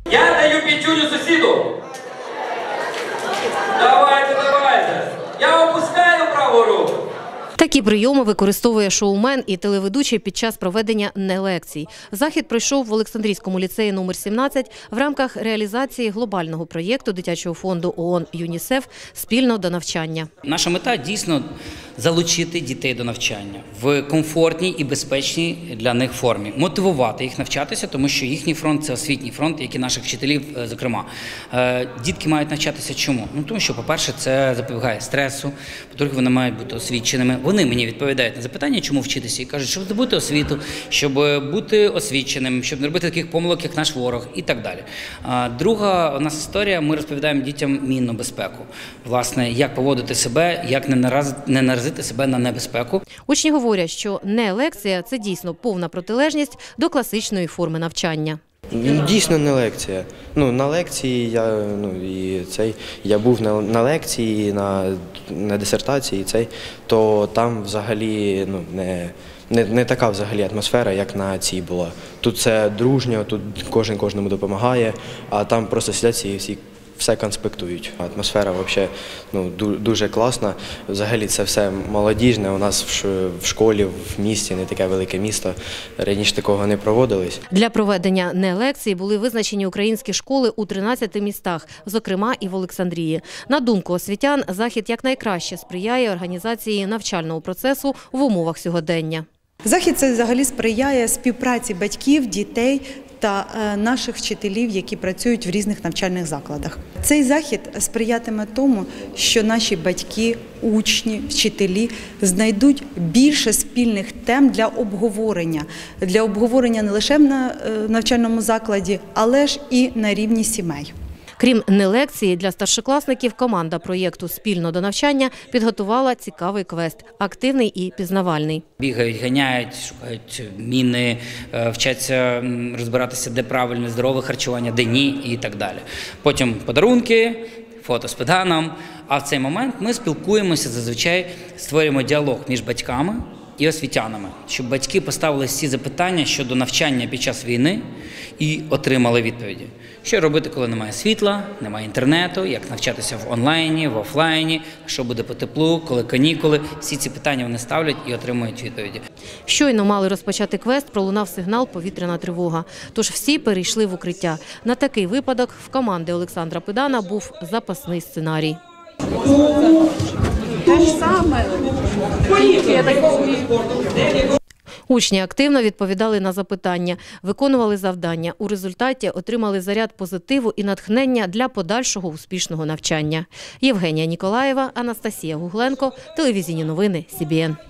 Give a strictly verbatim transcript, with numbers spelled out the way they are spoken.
Я даю п'ятюню сусіду. Давайте, давайте. Я опускаю праву руку. Такі прийоми використовує шоумен і телеведучий під час проведення не-лекцій. Захід пройшов в Олександрійському ліцеї номер сімнадцять в рамках реалізації глобального проєкту дитячого фонду ООН ЮНІСЕФ «Спільно до навчання». Наша мета дійсно залучити дітей до навчання в комфортній і безпечній для них формі, мотивувати їх навчатися, тому що їхній фронт – це освітній фронт, як і наших вчителів, зокрема. Дітки мають навчатися чому? Ну, тому що, по-перше, це запобігає стресу, по-друге, вони мають бути освіченими. Вони мені відповідають на запитання, чому вчитися, і кажуть, щоб здобути освіту, щоб бути освіченим, щоб не робити таких помилок, як наш ворог, і так далі. Друга у нас історія, ми розповідаємо дітям мінну безпеку. Власне, як поводити себе, як не наразити себе на небезпеку. Учні говорять, що не-лекція – це дійсно повна протилежність до класичної форми навчання. Дійсно не лекція. Ну, на лекції я, ну, і цей, я був на, на лекції, на, на дисертації, цей, то там взагалі ну, не, не, не така взагалі атмосфера, як на цій була. Тут це дружньо, тут кожен кожному допомагає, а там просто сидять і всі все конспектують. Атмосфера взагалі ну, дуже класна. Взагалі це все молодіжне. У нас в школі, в місті, не таке велике місто. Раніше такого не проводилось. Для проведення не-лекцій були визначені українські школи у тринадцяти містах, зокрема і в Олександрії. На думку освітян, захід якнайкраще сприяє організації навчального процесу в умовах сьогодення. Захід це взагалі сприяє співпраці батьків, дітей та наших вчителів, які працюють в різних навчальних закладах. Цей захід сприятиме тому, що наші батьки, учні, вчителі знайдуть більше спільних тем для обговорення. Для обговорення не лише на навчальному закладі, але ж і на рівні сімей. Крім не-лекції, для старшокласників команда проєкту «Спільно до навчання» підготувала цікавий квест – активний і пізнавальний. Бігають, ганяють, шукають міни, вчаться розбиратися, де правильне, здорове харчування, де ні і так далі. Потім подарунки, фото з педаном. А в цей момент ми спілкуємося, зазвичай створюємо діалог між батьками і освітянами, щоб батьки поставили всі запитання щодо навчання під час війни і отримали відповіді. Що робити, коли немає світла, немає інтернету, як навчатися в онлайні, в офлайні, що буде по теплу, коли канікули. Всі ці питання вони ставлять і отримують відповіді. Щойно мали розпочати квест, пролунав сигнал «Повітряна тривога». Тож всі перейшли в укриття. На такий випадок в команди Олександра Педана був запасний сценарій. Те ж саме. Учні активно відповідали на запитання, виконували завдання. У результаті отримали заряд позитиву і натхнення для подальшого успішного навчання. Євгенія Ніколаєва, Анастасія Гугленко, телевізійні новини Сі Бі Ен.